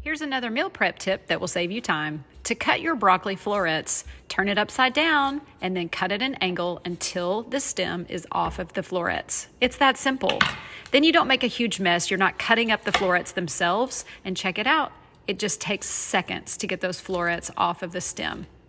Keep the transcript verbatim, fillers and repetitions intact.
Here's another meal prep tip that will save you time. To cut your broccoli florets, turn it upside down and then cut at an angle until the stem is off of the florets. It's that simple. Then you don't make a huge mess. You're not cutting up the florets themselves. And check it out. It just takes seconds to get those florets off of the stem.